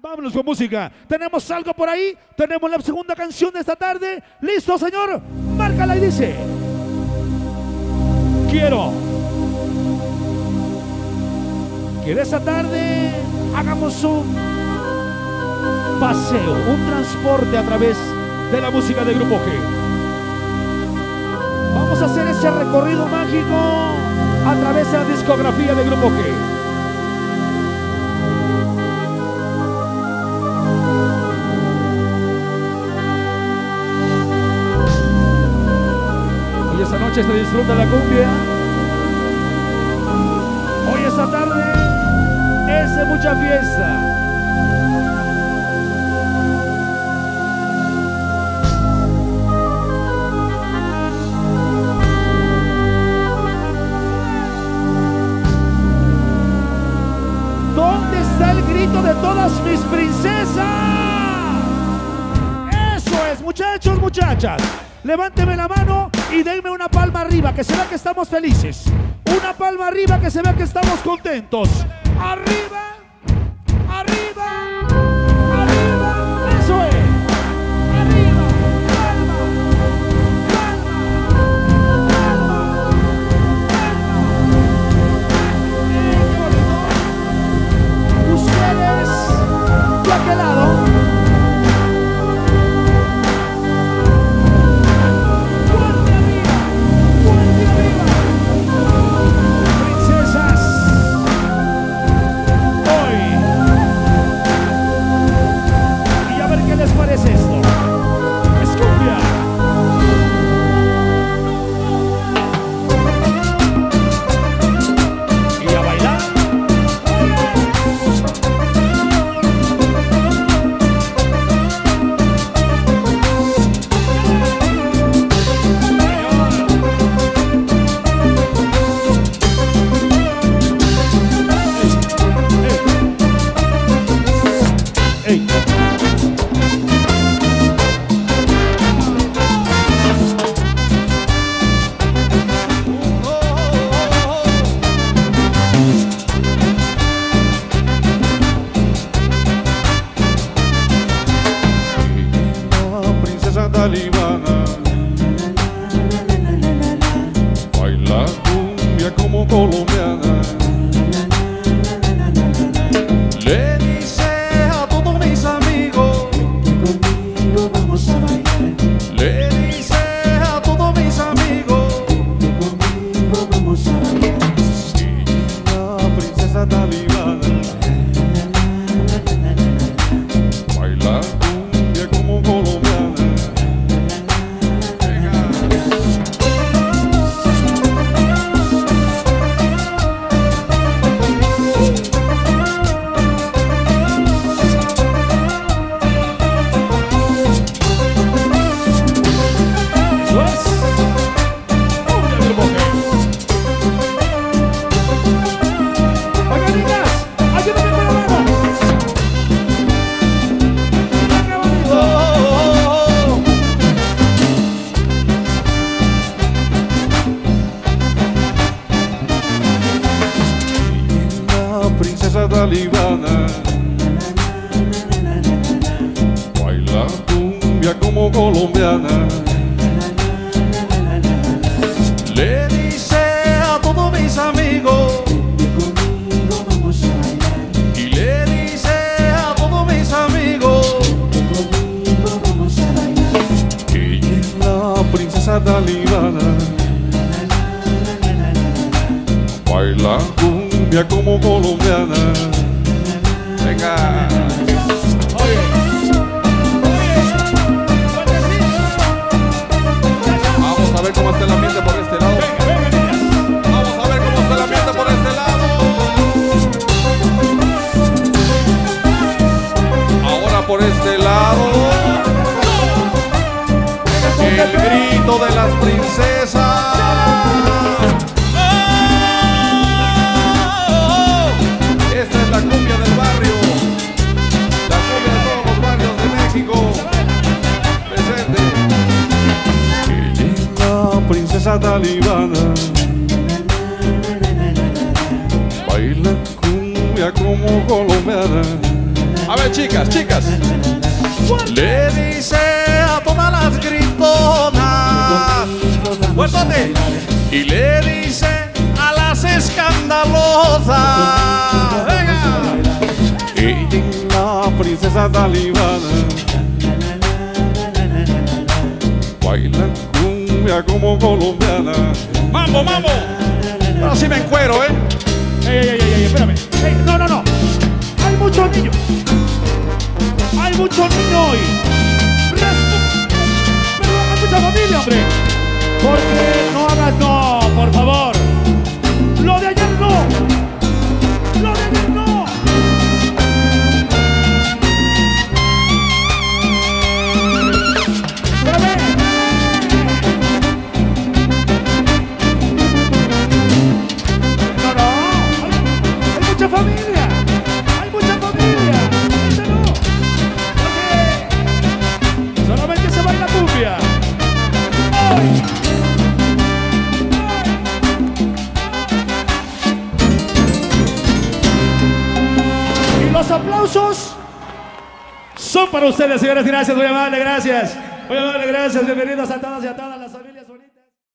Vámonos con música. ¿Tenemos algo por ahí? Tenemos la segunda canción de esta tarde. ¿Listo, señor? Márcala y dice: quiero que de esta tarde hagamos un paseo, un transporte a través de la música de Grupo G. Vamos a hacer ese recorrido mágico a través de la discografía de Grupo G. Hoy esta noche se disfruta la cumbia. Hoy esta tarde es de mucha fiesta. ¿Dónde está el grito de todas mis princesas? Eso es, muchachos, muchachas. Levánteme la mano y denme una palma arriba, que se vea que estamos felices. Una palma arriba, que se vea que estamos contentos. Arriba, arriba, arriba. Eso es. Arriba, palma, palma, palma, palma. Ustedes de aquel lado. Talibana baila cumbia como colombiana, le dice a todos mis amigos conmigo vamos a bailar, le dice a todos mis amigos conmigo vamos a bailar. Y la princesa talibana baila cumbia como colombiana. Princesa talibana baila cumbia como colombiana, le dice a todos mis amigos Conmigo vamos a bailar, y le dice a todos mis amigos conmigo vamos a bailar. que ella es la princesa talibana, baila cumbia como colombiana. Venga. Vamos a ver cómo está el ambiente por este lado. Vamos a ver cómo está el ambiente por este lado. Ahora por este lado. El grito de las princesas. Esta es la cumbia del barrio. ver, chicas, chicas. Le dice a todas las gritonas, fuertote, y le dice a las escandalosas, venga. Y la princesa talibana baila cumbia como colombiana. Mambo, mambo. Ahora sí me encuero, Espérame. No. Hay muchos niños. Hay muchos niños hoy. Pero hay mucha familia, hombre. Porque no hagas, no, por favor. Lo de ayer no. Lo de ayer no. Espérame. Hay mucha familia. Hay mucha familia. Ese no. Ok. Solamente se baila cumbia. ¡Ay! Y los aplausos son para ustedes, señores. Gracias, muy amable, gracias. Muy amable, gracias. Bienvenidos a todas y a todas las familias.